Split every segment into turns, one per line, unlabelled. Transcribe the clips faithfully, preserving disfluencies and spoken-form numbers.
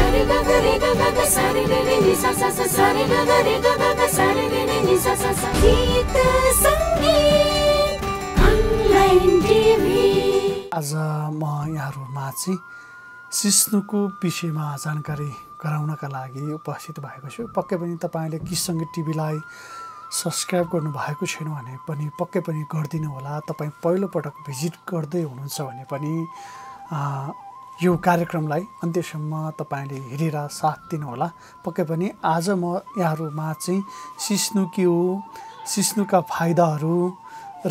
आज म यहाँहरुमा चाहिँ सिस्नुको विषयमा जानकारी गराउनका लागि उपस्थित भएको छु। पक्कै पनि तपाईले गीत संगीत टिभीलाई सब्स्क्राइब गर्नु भएको छैन भने पनि पक्कै पनि गर्दिनु होला। तपाई पहिलो पटक भिजिट गर्दै हुनुहुन्छ भने पनि यो कार्यक्रमलाई अन्त्यसम्म तपाईले हेरेर साथ दिनु होला। पक्कै पनि आज म यहाँहरुमा चाहिँ सिस्नु के हो, सिस्नुका फाइदाहरू र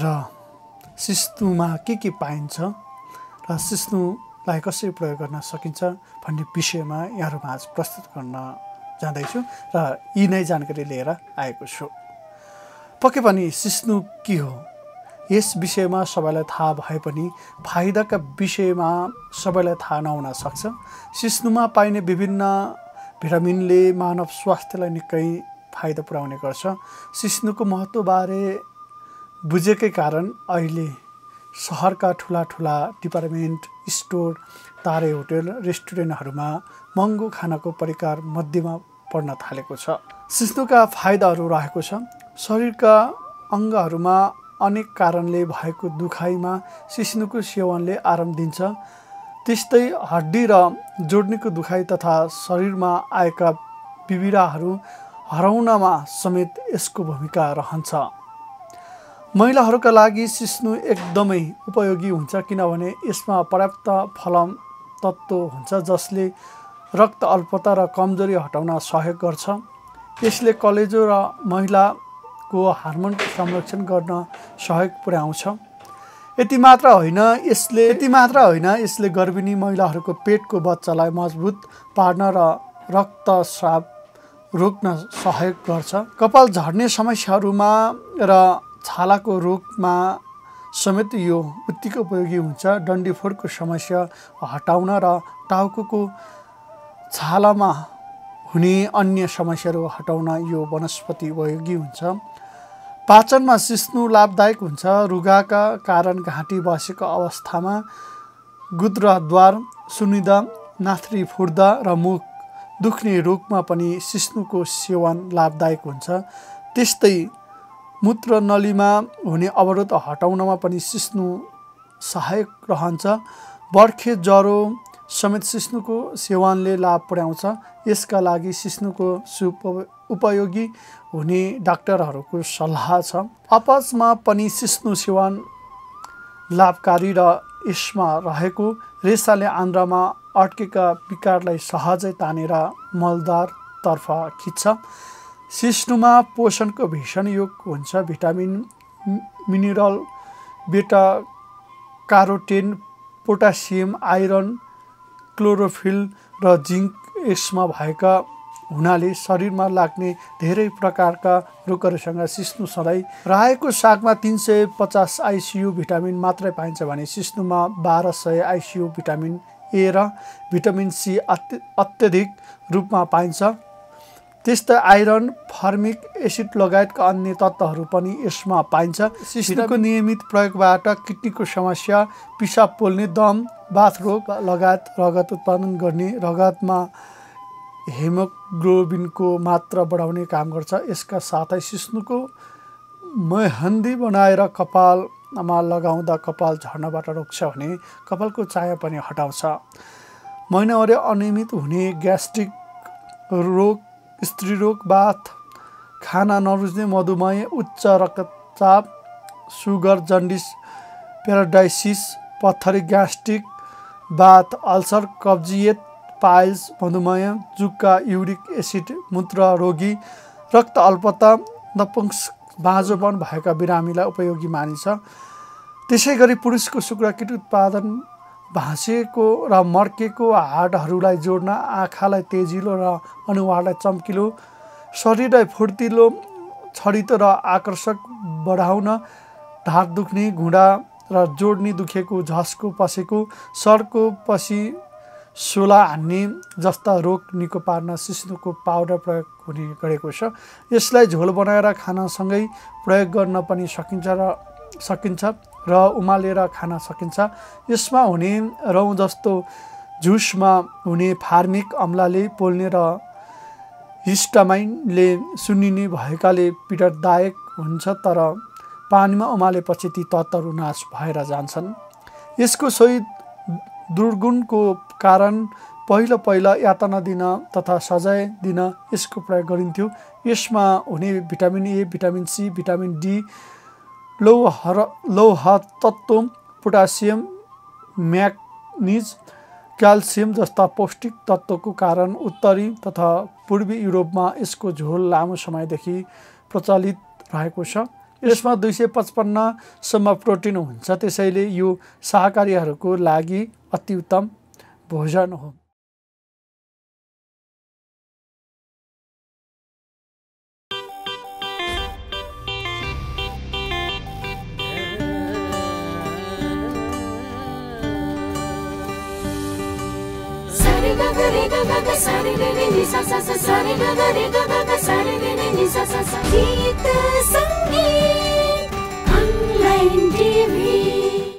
सिस्नुमा के के पाइन्छ र सिस्नुलाई कसरी प्रयोग गर्न सकिन्छ भन्ने विषयमा यहाँहरुमा आज प्रस्तुत गर्न जाँदैछु र यी नै जानकारी लिएर आएको छु। पक्कै पनि सिस्नु के हो यस विषयमा सबैलाई थाहा भए पनि फाइदाका विषयमा सबैलाई थाहा नहुन सक्छ। सिस्नुमा पाइने विभिन्न भिटामिनले मानव स्वास्थ्यलाई निकै फाइदा पुर्याउने गर्छ। सिस्नुको महत्त्वबारे बुझेकै कारण अहिले शहरका ठुला ठुला डिपार्टमेन्ट स्टोर, तारे होटल, रेस्टुरेन्टहरूमा महँगो खानाको परिकार मध्येमा पर्न थालेको छ। सिस्नुका फाइदाहरू रहेको छ। शरीरका अङ्गहरूमा अनेक कारणले भएको दुखाइमा सिस्नुको सेवनले आराम दिन्छ। त्यस्तै हड्डी र जोड्नीको दुखाइ तथा शरीरमा आएका विविराहरू हराउनमा समेत यसको भूमिका रहन्छ। महिलाहरूका लागि सिस्नु एकदमै उपयोगी हुन्छ किनभने यसमा पर्याप्त फलम तत्त्व हुन्छ जसले रक्त अल्पता र कमजोरी हटाउन सहयोग गर्छ। यसले कलेजो र महिलाको हार्मोनको संरक्षण गर्न सहयोग पुर्याउँछ। यति मात्र होइन यसले यति मात्र होइन यसले गर्भिणी महिलाहरूको पेटको बच्चालाई मजबुत पार्न र रक्तस्राव रोक्न सहयोग गर्छ। कपाल झर्ने समस्याहरूमा र छालाको रोगमा समेत यो उत्तिकै उपयोगी हुन्छ। डन्डीफोरको समस्या हटाउन र टाउकोको छालामा हुने अन्य समस्याहरू हटाउन यो वनस्पति उपयोगी हुन्छ। पाचनमा सिस्नु लाभदायक हुन्छ। रुगाका कारण घाँटी बसेको अवस्थामा गुद्रद्वार, सुनिदा, नाथ्री फुट्दा र मुख दुख्ने रोगमा पनि सिस्नुको सेवन लाभदायक हुन्छ। त्यस्तै मूत्र नलीमा हुने अवरोध हटाउनमा पनि सिस्नु सहायक रहन्छ। बर्खे ज्वरो समेत सिस्नुको सेवनले लाभ पुर्याउँछ। यसका लागि सिस्नुको उपयोगी हुने डाक्टरहरूको सल्लाह छ। अपचमा पनि सिस्नु सेवन लाभकारी र यसमा रहेको रेसाले आन्द्रामा अड्केका विकारलाई सहजै तानेर मलद्वारतर्फ खिच्छ। सिस्नुमा पोषणको भीषण योग हुन्छ। Vitamin, mineral, beta carotene, potassium, iron, chlorophyll र जिङ्क यसमा भएका हुनाले शरीरमा लाग्ने धेरै प्रकारका रोगहरूसँग सिस्नु सधैँ रहेको। सागमा तीन सय पचास आइसियु भिटामिन मात्रै पाइन्छ भने सिस्नुमा बाह्र सय आइसियु भिटामिन ए र भिटामिन सी अत्यधिक रूपमा पाइन्छ। त्यस्तै आइरन, फर्मिक एसिड लगायतका अन्य तत्त्वहरू पनि यसमा पाइन्छ। सिस्नुको नियमित प्रयोगबाट किडनीको समस्या, पिसाब पोल्ने, दम, बाथरोग लगायत रगत उत्पादन गर्ने, रगतमा हेमोग्लोबिनको मात्रा बढाउने काम गर्छ। यसका साथै सिस्नुको मेहन्दी बनाएर कपालमा लगाउँदा कपाल झर्नबाट रोक्छ भने कपालको चाया पनि हटाउँछ। महिनावारी अनियमित हुने, ग्यास्ट्रिक रोग, स्त्री रोग, बाथ, खाना नरुच्ने, मधुमेह, उच्च रक्तचाप, सुगर, जन्डिस, पेराडाइसिस, पत्थरी, ग्यास्ट्रिक, बाथ, अल्सर, कब्जियत, पाइल्स, मधुमेह, जुका, युरिक एसिड, मूत्र रोगी, रक्त अल्पता, नपुंसक बाँझोपन भएका बिरामीलाई उपयोगी मानिन्छ। त्यसै गरी पुरुषको शुक्रकीट उत्पादन, भाँसिएको र मर्केको हाडहरूलाई जोड्न, आँखालाई तेजिलो र अनुहारलाई चम्किलो, शरीरलाई फुर्तिलो, छरितो र आकर्षक बढाउन, ढाड दुख्ने, घुँडा र जोड्नी दुखेको, झस्को पसेको, सर्को पछि सोला हान्ने जस्ता रोग निको पार्न सिस्नुको पाउडर प्रयोग हुने गरेको छ। यसलाई झोल बनाएर खानासँगै प्रयोग गर्न पनि सकिन्छ र सकिन्छ र उमालेर खान सकिन्छ। यसमा हुने रौँ जस्तो जुसमा हुने फार्मिक अम्लले पोल्ने र हिस्टामाइनले सुन्निने भएकाले पीडादायक हुन्छ, तर पानीमा उमालेपछि ती तत्त्वहरू नाश भएर जान्छन्। यसको सही दुर्गुणको कारण पहिलो पहिला यातना दिन तथा सजाय दिन यसको प्रयोग गरिन्थ्यो। यसमा हुने vitamin A, vitamin C, vitamin D, लौह लौह तत्त्व, पोटासियम, म्याग्निज, क्याल्सियम जस्ता पौष्टिक तत्त्वको कारण उत्तरी तथा पूर्वी युरोपमा यसको झोल लामो समयदेखि प्रचलित रहेको छ। यसमा दुई सय पचपन्नसम्म प्रोटिन हुन्छ, त्यसैले यो शाकाहारीहरूको लागि अति उत्तम भोजन हो।
Sari ga ga re ga ga ga sari re re ni sa sa sa sari ga ga re ga ga ga sari